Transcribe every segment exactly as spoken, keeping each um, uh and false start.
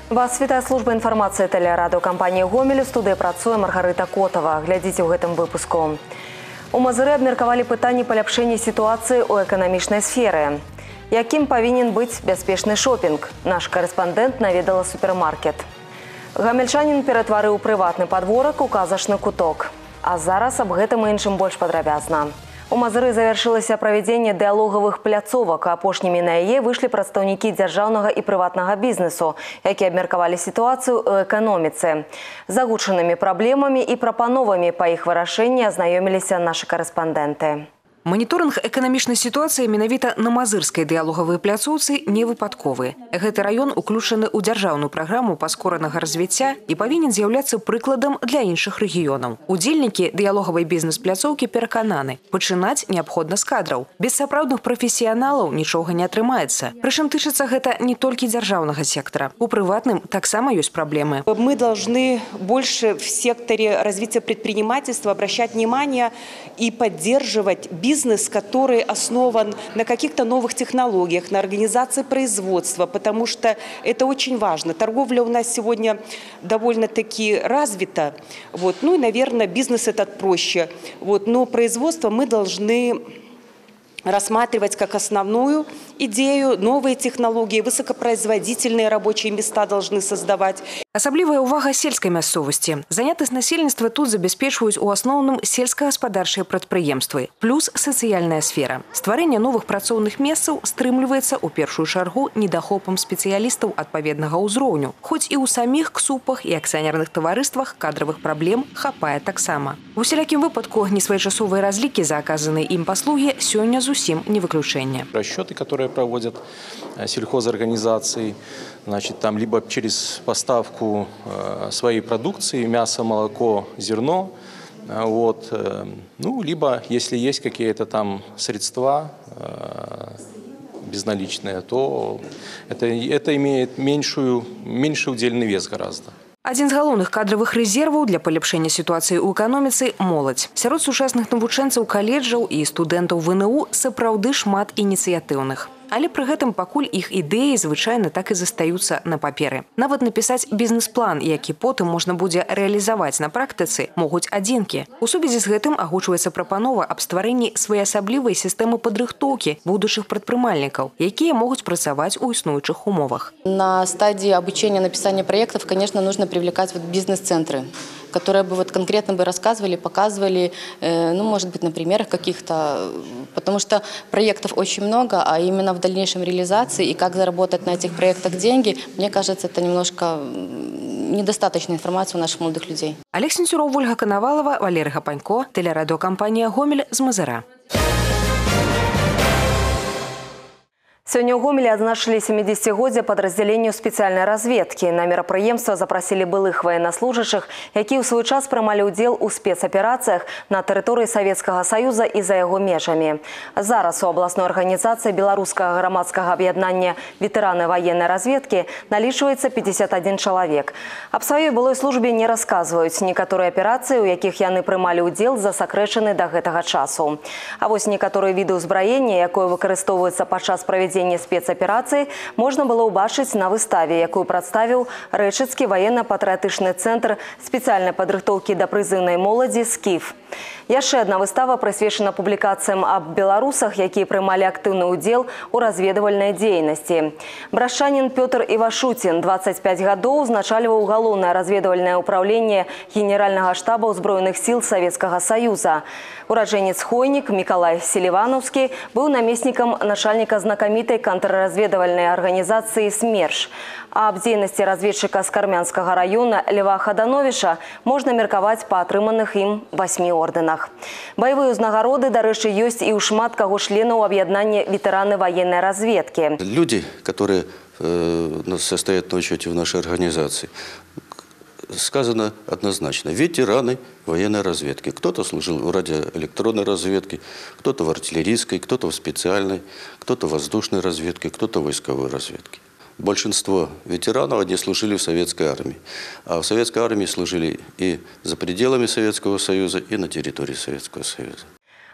Вас вітае служба інфармацыі тэлерадыёкампаніі «Гомель». У студыі працуе Маргарыта Котова. Глядзіце ў гэтым выпуску. У Мазыры абмеркавалі пытанні паляпшэння сітуацыі ў эканамічнай сферы. Якім павінен быць бяспечны шопінг? Наш корэспандэнт наведала супермаркет. Гамельчанін ператварыў прыватны падворак у казачны куток. А зараз аб гэтым і іншым больш падрабязна. У Мазыры завяршылася правядзенне дыялогавых пляцовак. Апошнімі на яе выйшлі прадстаўнікі дзяржаўнага і прыватнага бізнесу, якія абмеркавалі сітуацыю ў эканоміцы. З агучанымі праблемамі і прапановамі па іх вырашэнні азнаёміліся нашы корэспандэнты. Моніторинг эканамічнай сітуацыі менавіта на мазырскай дыялогавай пляцоўцы не выпадковы. Гэты раён уключаны ў дзяржаўную праграму паскоранага развіцця і павінен з'яўляцца прыкладам для іншых рэгіёнаў. Удзельнікі дыялогавай бізнес-пляцоўкі перакананы, пачынаць неабходна з кадраў. Без сапраўдных прафесіяналаў нічога не атрымаецца. Прычым тычыцца гэта не толькі дзяржаўнага сектара. У прыватным таксама ёсць праблемы. Мы должны больше в секторе развития предпринимательства обращать внимание и поддерживать бизнес, Бизнес, который основан на каких-то новых технологиях, на организации производства, потому что это очень важно. Торговля у нас сегодня довольно-таки развита, вот. Ну и, наверное, бизнес этот проще. Вот. Но производство мы должны рассматривать как основную идею, новые технологии, высокопроизводительные рабочие места должны создавать. Асаблівая ўвага сельскай мясцовасці. Занятасць насельніцтва тут забяспечваюць у асноўным сельскагаспадарчыя прадпрыемствы, плюс сацыяльная сфера. Стварэнне новых працоўных месцаў стрымліваецца ў першую чаргу недахопам спецыялістаў адпаведнага ўзроўню. Хоць і ў саміх ксупах і акцыянерных таварыствах кадравых праблем хапае таксама. У усялякім выпадку несвоечасовыя разлікі за аказаныя ім паслугі сёння зусім не выключэнне. Расчеты, которые проводят сельхозорганизации, значит, там либо через поставку э, своей продукции, мясо, молоко, зерно, э, вот, э, ну, либо, если есть какие-то там средства э, безналичные, то это, это имеет меньшую, меньший удельный вес гораздо. Адзін з галоўных кадравых рэзерваў для паляпшэння сітуацыі ў эканоміцы – моладзь. Сярод сучасных навучэнцаў каледжаў і студэнтаў вэ эн у сапраўды шмат ініцыятыўных. Але пры гэтым пакуль іх ідэі звычайна так і застаюцца на паперы. Нават напісаць бізнес-план, які потым можна будзе рэалізаваць на практыцы, могуць адзінкі. У сувязі з гэтым агучваецца прапанова аб стварэнні своеасаблівай сістэмы падрыхтоўкі будучых прадпрымальнікаў, якія могуць працаваць у існуючых умовах. На стадии обучения написания проектов, конечно, нужно привлекать вот бизнес-центры, которые бы вот конкретно бы рассказывали, показывали, э, ну, может быть, на примерах каких-то, потому что проектов очень много, а именно в дальнейшем реализации и как заработать на этих проектах деньги, мне кажется, это немножко недостаточная информация у наших молодых людей. Олег Сенцюров, Ольга Коновалова, Валерий Гапанько, телерадиокомпания «Гомель» з Мазыра. Сёння ў Гомелі адзначылі сямідзесяцігоддзе падраздзяленню спецыяльнай разведкі. На мерапрыемства запрасілі былых ваеннаслужачых, якія ў свой час прымалі ўдзел у спецаперацыях на тэрыторыі Савецкага Саюза і за яго межамі. Зараз у абласной арганізацыі беларускага грамадскага аб'яднання ветэраны ваеннай разведкі налічваецца пятьдесят один чалавек. Аб сваёй былой службе не расказваюць. Некаторыя аперацыі, у якіх яны прымалі ўдзел, засакрэчаны да гэтага часу. А вось некаторыя віды ўзбраення, якое выкарыстоўваецца падчас правядзення спецаперацыі, можна было ўбачыць на выставе, якую прадставіў Рэчыцкі ваенна-патрыятычны цэнтр спецыяльнай падрыхтоўкі да прызыўнай моладзі «Скіф». Яшчэ адна выстава прысвечана публікацыям аб беларусах, якія прымалі актыўны ўдзел у разведвальнай дзейнасці. Брашчанін Пётр Івашуцін двадцать пять гадоў узначальваў галоўнае разведвальнае ўпраўленне Генеральнага штаба ўзброеных сіл Савецкага Саюза. Ураджэнец Хойнік Мікалай Селіванаўскі быў намеснікам начальніка знакамітай контрразведвальнай арганізацыі «СМЕРШ». А аб дзейнасці разведчыка з Кармянскага района Льва Хадановича можна меркаваць па атрыманых ім восьмі ордэнах. Баявыя ўзнагароды, дарэчы, ёсць і ў шмат каго членаў аб'яднання ветэраны военной разведки. Люди, которые э, состоят на учете в нашей организации, сказано однозначно: ветераны военной разведки. Кто-то служил в радиоэлектронной разведке, кто-то в артиллерийской, кто-то в специальной, кто-то в воздушной разведке, кто-то в войсковой разведке. Большинство ветеранов, они служили в советской армии. А в советской армии служили и за пределами Советского Союза, и на территории Советского Союза.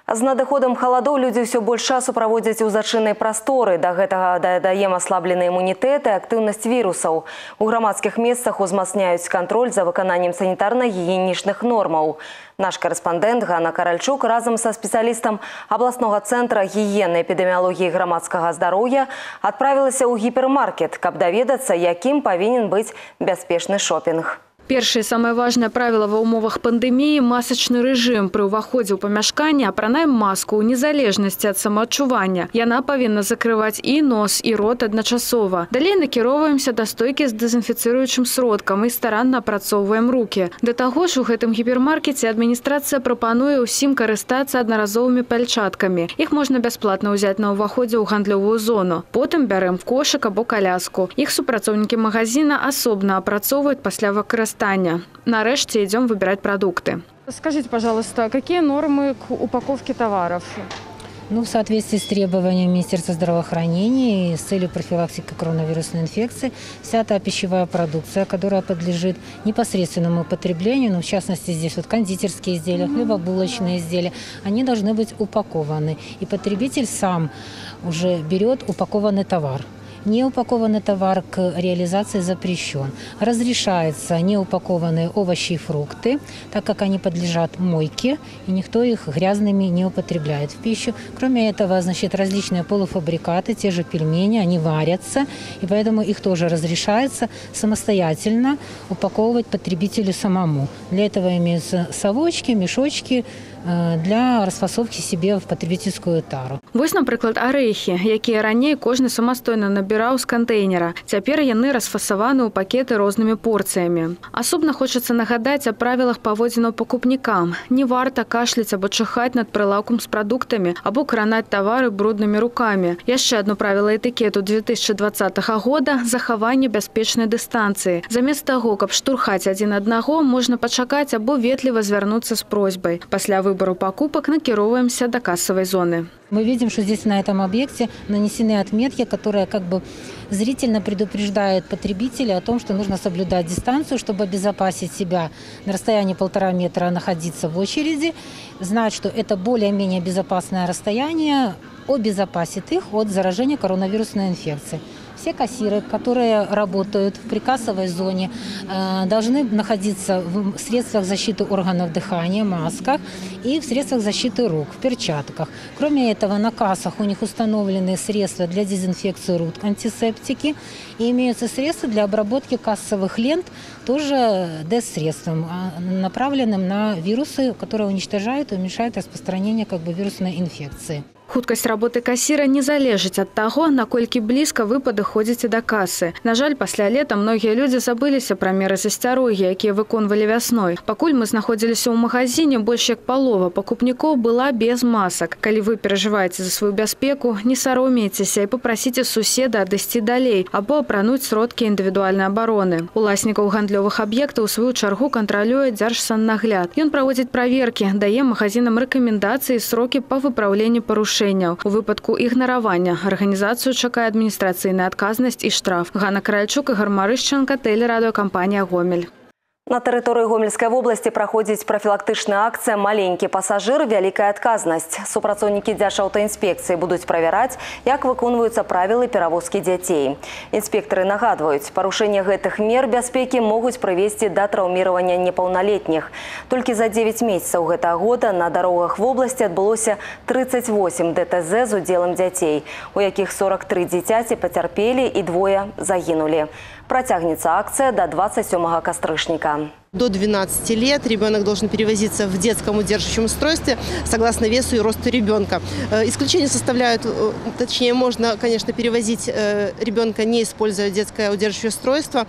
З надыходам халадоў людзі ўсё больш часу праводзяць у зачыннай прасторы. Да гэтага дадаем аслаблены імунітэт і актыўнасць вірусаў. У грамадскіх месцах узмацняюць кантроль за выкананнем санітарна-гігіенічных нормаў. Наш корэспандэнт Ганна Каральчук разам са спецыялістам абласнога цэнтра гігіены эпідэміялогіі грамадскага здароўя адправілася ў гіпермаркет, каб даведацца, якім павінен быць бяспечны шопінг. Першае самае важнае правіла ва ўмовах пандэміі – масачны рэжым. Пры ўваходзе ў памяшканне апранаем маску ў незалежнасці ад самаадчування. Яна павінна закрываць і нос, і рот адначасова. Далей накіроўваемся да стойкі з дэзінфіцыруючым сродкам і старанна апрацоўваем рукі. Да таго ж у гэтым гіпермаркеце адміністрацыя прапануе ўсім карыстацца аднаразовымі пальчаткамі. Іх можна бясплатна ўзяць на ўваходзе ў гандлёвую зону. Потым бярэм кошык або каляску. Іх супрацоўнікі магазина асобна апрацоўваюць пасля выкарыстання. Нарэшце идем выбирать продукты. Скажите, пожалуйста, какие нормы к упаковке товаров? Ну, в соответствии с требованиями Министерства здравоохранения и с целью профилактики коронавирусной инфекции, вся та пищевая продукция, которая подлежит непосредственному потреблению, ну, в частности, здесь вот кондитерские изделия, хлебобулочные изделия, они должны быть упакованы. И потребитель сам уже берет упакованный товар. Неупакованный товар к реализации запрещен. Разрешаются неупакованные овощи и фрукты, так как они подлежат мойке, и никто их грязными не употребляет в пищу. Кроме этого, значит, различные полуфабрикаты, те же пельмени, они варятся, и поэтому их тоже разрешается самостоятельно упаковывать потребителю самому. Для этого имеются совочки, мешочки для расфасовки себе в потребительскую тару. Вось, напрыклад, арэхі, якія раней кожны самастойна набіраў з кантэйнера. Цяпер яны расфасаваны ў пакеты рознымі порцыямі. Асобна хочацца нагадаць о правілах паводзінаў пакупнікам. Не варта кашляць або чихаць над прылаўкам з прадуктамі або кранаць тавары бруднымі рукамі. Яшчэ одно правіла этыкету две тысячи двадцатага года – захаванне бяспечнай дыстанцыі. Замест таго, каб штурхаць адзін аднаго, можна пачакаць або ветліва звярнуцца з просьбай. Пасля выбору покупок накіроўваемся до кассовой зоны. Мы видим, что здесь на этом объекте нанесены отметки, которые как бы зрительно предупреждают потребителя о том, что нужно соблюдать дистанцию, чтобы обезопасить себя на расстоянии полтора метра, находиться в очереди, знать, что это более-менее безопасное расстояние обезопасит их от заражения коронавирусной инфекцией. Все кассиры, которые работают в прикассовой зоне, должны находиться в средствах защиты органов дыхания, масках и в средствах защиты рук, в перчатках. Кроме этого, на кассах у них установлены средства для дезинфекции рук, антисептики, и имеются средства для обработки кассовых лент, тоже ДЭС-средством, направленным на вирусы, которые уничтожают и уменьшают распространение как бы вирусной инфекции. Хуткасць работы кассира не залежыць ад таго, наколькі блізка вы падыходзіце да касы. На жаль, пасля лета многія людзі забыліся пра меры засцярогі, якія выконвалі вясной. Пакуль мы знаходзіліся ў магазине, больш як палова пакупнікоў была без масак. Калі вы перажываеце за сваю бяспеку, не саромейцеся і папрасіце суседа адысці далей або апрануць сродкі індывідуальнай абароны. Уласнікаў гандлёвых аб'ектаў у сваю чаргу кантралюе дзяржсаннагляд. Ён праводзіць праверкі, дае магазинам рэкамендацыі і срокі па выпраўленні парушэнняў. У выпадку ігнаравання арганізацыю чакае адміністрацыйная адказнасць і штраф. Ганна Каральчук, Ігор Марышченко, тэлерадыёкампанія «Гомель». На тэрыторыі Гомельскай вобласці праходзіць прафілактычная акцыя «Маленькі пасажыр. Вялікая адказнасць». Супрацоўнікі Дзяржаўтаінспекцыі будуць правяраць, як выконваюцца правілы перавозкі дзяцей. Інспектары нагадваюць, парушэнне гэтых мер бяспекі могуць прывесці да траўміравання непаўналетніх. Толькі за дзевяць месяцаў гэтага года на дарогах вобласці адбылося тридцать восемь ДТЗ з удзелам дзяцей, у якіх сорок три дзіцяці пацярпелі і двое загінулі. Процягнется акция до двадцать сёмага кастрычніка. До двенадцати лет ребенок должен перевозиться в детском удерживающем устройстве согласно весу и росту ребенка. Исключения составляют, точнее, можно, конечно, перевозить ребенка, не используя детское удерживающее устройство,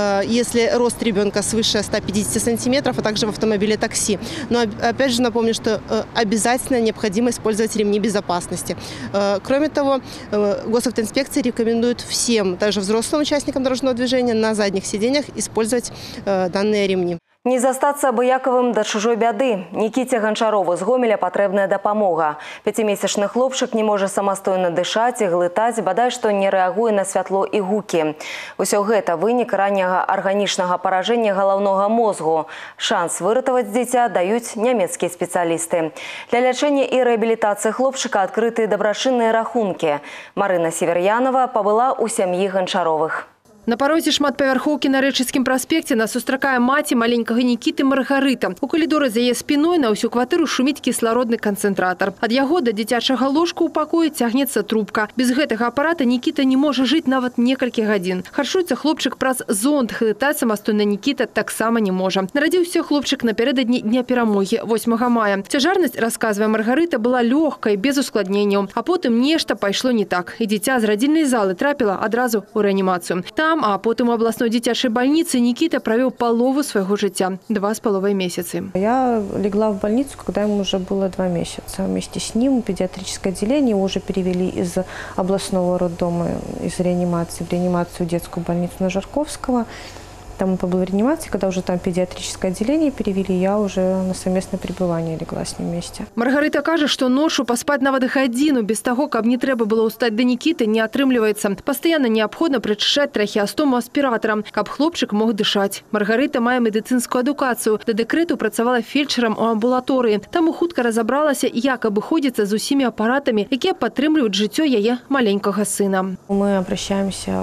если рост ребенка свыше ста пятидесяти сантиметров, а также в автомобиле такси. Но опять же напомню, что обязательно необходимо использовать ремни безопасности. Кроме того, госавтоинспекция рекомендует всем, даже взрослым участникам дорожного движения, на задних сиденьях использовать данные ремни. Не застаться абыякавым да чужой бяды. Никите Ганчарову з Гомеля патрэбная дапамога. Пяцімесячны хлопчык не можа самастойна дышаць і глытаць, бадай што не рэагуе на святло і гукі. Усё гэта вынік ранняга арганічнага паражэння галаўнога мозгу. Шанс выратаваць дзіця даюць нямецкія спецыялісты. Для лячэння і рэабілітацыі хлопчыка адкрыты дабрачынныя рахункі. Марына Северянова пабыла ў сям'і Ганчаровых. На парозе шматпавярхоўкі на Рэчыцкім праспекце нас сустракае маці маленькага Нікіты Маргарыта. У калідоры за яе спіной на ўсю кватэру шуміць кіслародны канцэнтратар. Ад яго да дзіцячага ложка ў пакоі цягнецца трубка. Без гэтага апарата Нікіта не можа жыць нават некалькі гадзін. Харчуецца хлопчык праз зонд, глытаць самастойна Нікіта таксама не можа. Нарадзіўся хлопчык напярэдадні дня перамогі восьмага мая. Цяжарнасць, расказвае Маргарыта, была лёгкай, без ускладненняў. А потым нешта пайшло не так. І дзіця з радзільнай залы трапіла адразу ў рэанімацыю. Там, а потым у абласной дзіцячай бальніцы Нікіта правёў палову свайго жыцця – два с половиной месяцы. Я легла в больницу, когда ему уже было два месяца. Вместе с ним в педиатрическое отделение его уже перевели из областного роддома, из реанимации в реанимацию детскую больницу на Жарковского. Там он побыл в реанимации, когда уже там педиатрическое отделение перевели, я уже на совместное пребывание легла с ним вместе. Маргарита кажа, што ношу паспаць нават гадзіну без таго, каб не трэба было ўстаць да Нікіты, не атрымліваецца. Пастаянна неабходна прычышаць трахеастому аспіратарам, каб хлопчык мог дышаць. Маргарита мае медыцынскую адукацыю. Да дэкрэту працавала фельдшерам у амбулаторыі. Таму хутка разабралася, як абыходзіцца з усімі апаратамі, якія падтрымліваюць жыццё яе маленькага сына. Мы обращаемся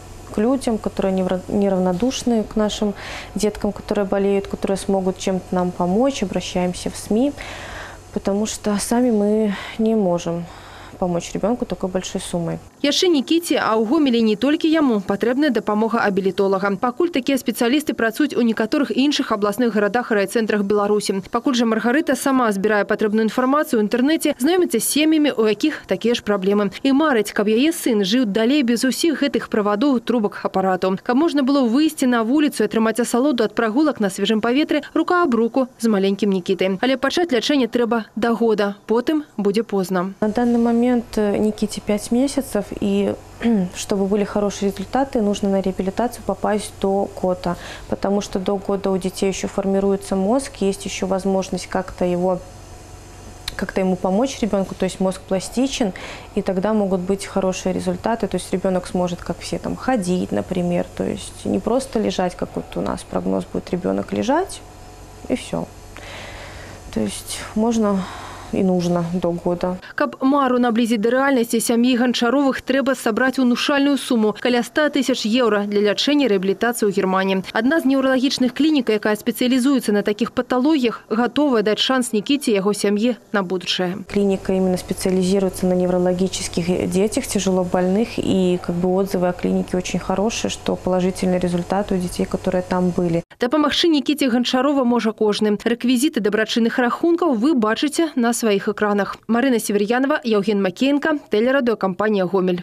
к людям, которые неравнодушны к нашим деткам, которые болеют, которые смогут чем-то нам помочь. Обращаемся в СМИ, потому что сами мы не можем помочь ребенку такой большой суммой. Яшчэ Нікіце, а ў Гомелі не толькі яму, патрэбная дапамога абілітолага. Пакуль такія спецыялісты працуюць у некаторых іншых абласных гарадах і райцэнтрах Беларусі. Пакуль жа Маргарыта сама збірае патрэбную інфармацыю ў інтэрнэце, знаёміцца з сем'ямі, у якіх такія ж праблемы. І марыць, каб яе сын жыў далей без усіх гэтых правадоў, трубак, апаратаў. Каб можна было выйсці на вуліцу і атрымаць асалоду ад прагулак на свежым паветры рука аб руку з маленькім Нікітай. Але пачаць лячэнне трэба да года, потым будзе позна. На данный момент Никите пять месяцев, и чтобы были хорошие результаты, нужно на реабилитацию попасть до года, потому что до года у детей еще формируется мозг, есть еще возможность как-то его, как-то ему помочь ребенку, то есть мозг пластичен, и тогда могут быть хорошие результаты, то есть ребенок сможет, как все, там, ходить, например, то есть не просто лежать, как вот у нас прогноз будет ребенок лежать, и все. То есть можно и нужно до года. Каб мару наблизіць да рэальнасці, сям'і Ганчаровых трэба сабраць унушальную суму – каля ста тысяч еўра для лячэння і рэабілітацыі ў Германії. Адна з неўралагічных клінік, якая спецыялізуецца на такіх паталогіях, гатовая даць шанс Нікіце і яго сям'і на будучае. Клиника именно специализируется на неврологических детях, тяжело больных, и как бы отзывы о клинике очень хорошие, что положительный результат у детей, которые там были. Дапамагчы Нікіце Ганчарова можа кожны. Рэквізіты дабрачынных рахункаў вы бачыце на своих экранах. Марына Северянова, Евген Макеенко, телерадиокомпания «Гомель».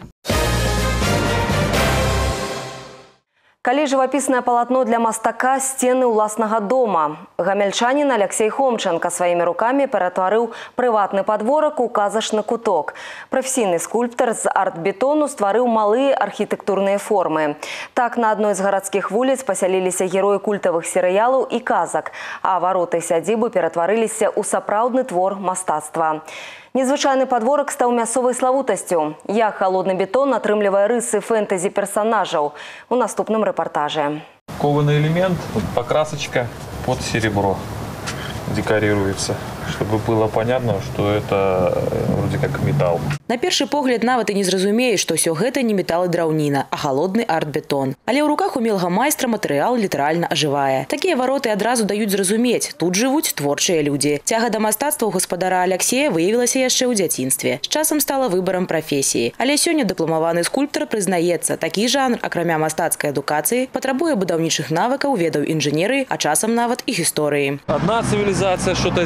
Калі жывапіснае палатно для мастака «Сцены ўласнага дома». Гамельчанін Алексей Хомченко сваімі рукамі ператварыў прыватны падворак у казачны куток. Прафесійны скульптар з арт-бетону стварыў малыя архітэктурныя формы. Так на адной з гарадскіх вуліц пасяліліся героі культавых серыялаў і казак, а вароты сядзібы ператварыліся ў сапраўдны твор мастацтва. Незвычайны падворак стаў мясцовай славутасцю. Як халодны бетон атрымлівае рысы фэнтэзі персонажаў. У наступным рэпартажы. Кованый элемент, покрасочка под серебро декорируется, чтобы было понятно, что это вроде как металл. На першы погляд нават і не зразумееш, што ўсё гэта не метал і драўніна, а халодны арт-бетон. Але ў руках умелага майстра матэрыял літаральна ажывае. Такія вароты адразу даюць зразумець, тут жывуць творчыя людзі. Цяга да мастацтва ў гаспадара Алексея выявілася яшчэ ў дзяцінстве. З часам стала выбарам прафесіі. Але сёння дыпламаваны скульптар прызнаецца, такі жанр, акрамя мастацкай адукацыі, патрабуе будаўнічых навыкаў, ведаў інжынерыі, а часам нават і гісторыі. Одна цивилизация что-то сделала,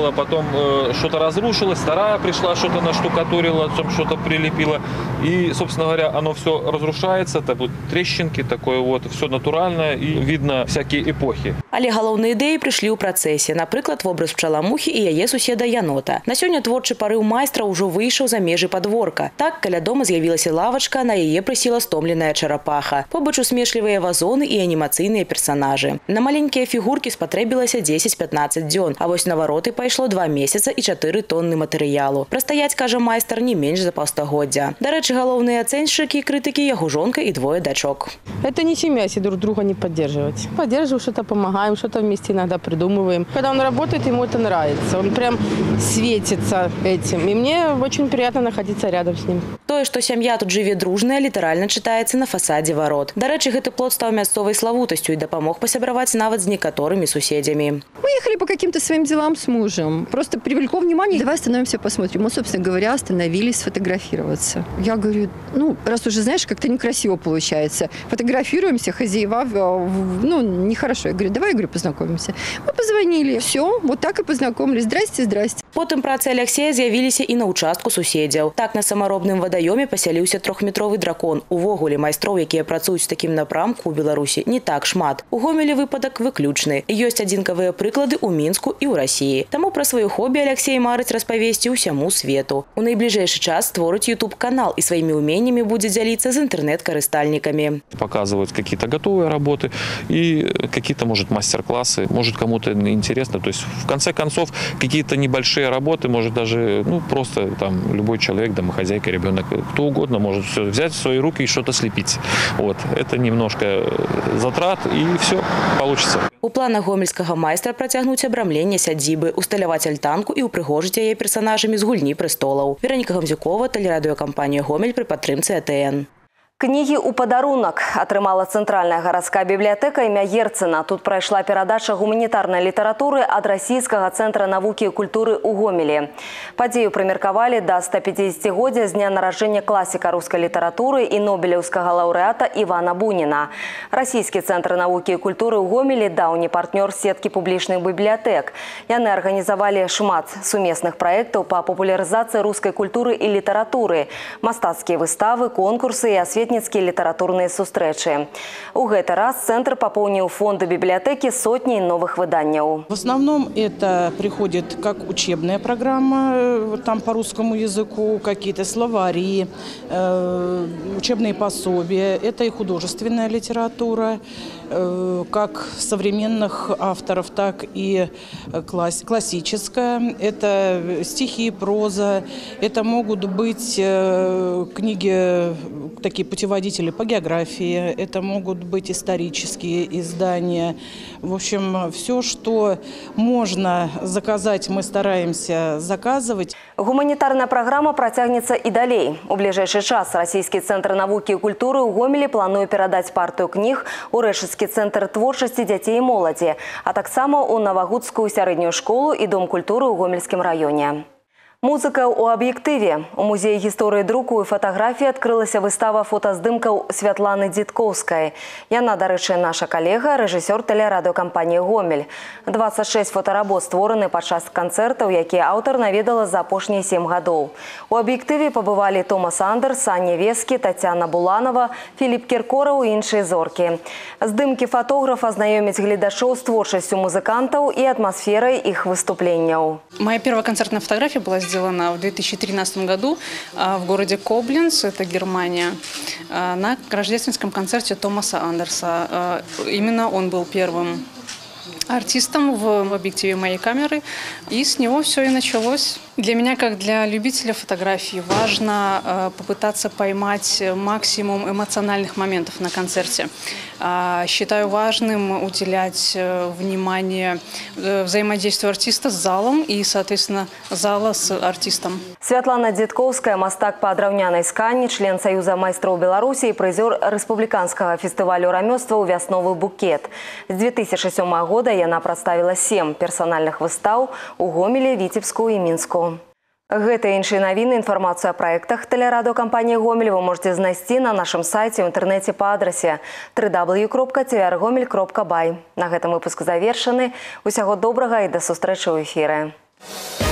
наклеила, потом э, что-то разрушилось, вторая пришла, что-то наштукатурила, что-то прилепила. И, собственно говоря, оно все разрушается, это будут трещинки, такое вот, все натуральное и видно всякие эпохи. Але галоўныя ідэі прыйшлі ў працэсе. Напрыклад, вобраз пчаламухі і яе суседа янота. На сёння творчы парыў майстра ўжо выйшаў за межы падворка. Так, каля дома з'явілася лавачка, на яе прысела стомленая чарапаха. Побач усмешлівыя вазоны і анімацыйныя персанажы. На маленькія фігуркі спатрэбілася дзесяць-пятнаццаць дзён, а вось на вароты пайшло два месяца і чатыры тонны матэрыялу. Прастаяць, кажа майстар, не менш за паўстагоддзя. Дарэчы, галоўныя ацэншчыкі і крытыкі яго жонка і двое дачок. Это не семья, если друг друга не поддерживать. Поддерживаем, что-то помогаем, что-то вместе иногда придумываем. Когда он работает, ему это нравится. Он прям светится этим. И мне очень приятно находиться рядом с ним. Тое, што сям'я тут жыве дружная, літаральна чытаецца на фасадзе варот. Дарэчы, гэты плод стаў мясцовай славутасцю і дапамог пасябраваць нават з некаторымі суседзямі. Мы ехали по каким-то своим делам с мужем. Просто привлекло внимание. Давай остановимся, посмотрим. Мы, собственно говоря, остановились сфотографироваться. Я говорю, ну, раз уже, знаешь, как-то некрасиво получается. Фотографируемся, хозяева, ну, нехорошо. Я говорю, давай, я говорю, познакомимся. Мы позвонили. Все, вот так и познакомились. Здрасте, здрасте. Потым працы Алексея з'явіліся і на участку суседзяў. Так на самаробным вадаёме пасяліўся трохметровы дракон. Увогуле майстроў, якія працуюць у такім напрамку ў Беларусі, не так шмат. У Гомелі выпадак выключны. Ёсць адзінкавыя прыклады ў Мінску і ў Расіі. Таму пра сваё хобі Алексей марыць распавесці ўсяму свету. У найбліжэйшы час створыць ютуб-канал і сваімі ўменнямі будзе дзяліцца з інтэрнэт-карыстальнікамі. Показывать какие-то готовые работы и какие-то, может, мастер-классы. Может, кому-то интересно. То есть, в конце концов, какие-то небольшие работы, может, даже, ну, просто там любой человек, домохозяйка, ребенок, кто угодно может все взять в свои руки и что-то слепить. Вот. Это немножко затрат, и все получится. У планах гомельскага майстра працягнуць абрамленне сядзібы, усталяваць альтанку і ўпрыгожыць яе персанажамі з гульні прэстолаў. Вераніка Гамзюкова, тэлерадыёкампанія «Гомель» пры падтрымцы А Тэ Эн. Кнігі ў падарунак атрымала цэнтральная гарадская бібліятэка імя Герцена. Тут прайшла перадача гуманітарнай літаратуры ад расійскага цэнтра навукі і культуры ў Гомелі. Падзею прымеркавалі да стапяцідзесяцігоддзя з дня нараджэння класіка рускай літаратуры і нобелеўскага лаўрэата Івана Буніна. Расійскі цэнтр навукі і культуры ў Гомелі даўні партнёр сеткі публічных бібліятэк. Яны арганізавалі шмат сумесных праектаў па папулярызацыі рускай культуры і літаратуры, мастацкія выставы, конкурсы і асветніцкія літаратурныя сустрэчы. У гэты раз центр пополнил фонды библиотеки сотней новых выданняў. В основном это приходит как учебная программа, там по русскому языку, какие-то словари, э, учебные пособия. Это и художественная литература, э, как современных авторов, так и класс, классическая. Это стихи, проза, это могут быть э, книги, такие путеводители по географии, это могут быть исторические издания. В общем, все, что можно заказать, мы стараемся заказывать. Гуманитарная программа протягнется и далей. У ближайший час Российский центр науки и культуры у Гомелі плануе перадать партию книг у Рэшыцкі центр творчасці дзяцей і моладзі, а таксама у Навагудскую сярэднюю школу и Дом культуры ў Гомельскім раёне. Музыка ў аб'ектыве. У музеі гісторыі друку і фатаграфіі адкрылася выстава фотаздымкаў Святланы Дзідкоўскай. Яна, дарэчы, наша калега, рэжысёр тэлерадыёкампаніі «Гомель». дваццаць шэсць фотаработ створаны падчас канцэртаў, якія аўтар наведала за апошнія сем гадоў. У аб'ектыве пабывалі Томас Андерс, Аня Вескі, Тацяна Буланова, Філіп Кіркораў і іншыя зоркі. Здымкі фотографа знаёмяць гледачоў з творчасцю музыкантаў і атмасферай іх выступленняў. Моя первая концертная фотография была сделана в две тысячи тринадцатом году в городе Кобленц, это Германия, на рождественском концерте Томаса Андерса. Именно он был первым артистом в объективе моей камеры, и с него все и началось. Для меня, как для любителя фотографии, важно э, попытаться поймать максимум эмоциональных моментов на концерте. Э, считаю важным уделять э, внимание э, взаимодействию артиста с залом и, соответственно, зала с артистом. Святлана Дзідкоўская, мастак па драўнянай скані, член Союза майстроў Беларусі і прызёр рэспубліканскага фестывалю рамёстваў «Вясновы букет». З две тысячи сёмага года яна прадставіла сем персанальных выстаў у Гомелі, Віцебску і Мінску. Гэта і іншыя навіны, інфармацыю о праектах тэлерадыёкампаніі «Гомель» вы можете знайсці на нашым сайце ў інтэрнэце па адрасе дабл ю дабл ю дабл ю кропка тэ эр гомель кропка бай. На гэтым выпуск завершаны. Усяго добрага і да сустрэчы ў эфіры. Thank you.